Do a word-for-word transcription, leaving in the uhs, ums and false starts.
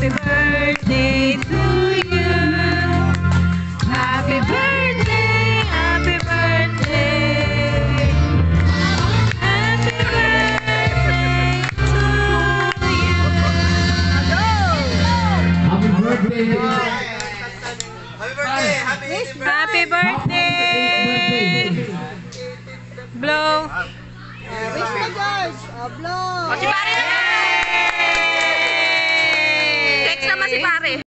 Happy birthday to you. Happy birthday, happy birthday. Happy birthday to you. Happy birthday! Happy birthday! Happy Happy birthday. Blow. Wish mo, George. Oh, blow. Si pare naman. Text naman si pare.